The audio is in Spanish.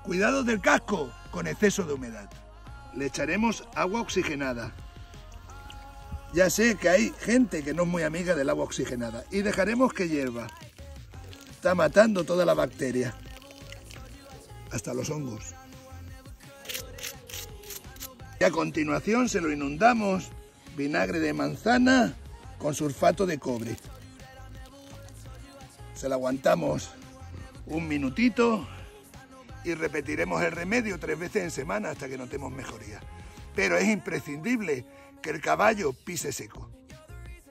Cuidado del casco con exceso de humedad. Le echaremos agua oxigenada. Ya sé que hay gente que no es muy amiga del agua oxigenada y dejaremos que hierva. Está matando toda la bacteria, hasta los hongos. Y a continuación se lo inundamos vinagre de manzana con sulfato de cobre. Se lo aguantamos un minutito y repetiremos el remedio 3 veces en semana hasta que notemos mejoría. Pero es imprescindible que el caballo pise seco.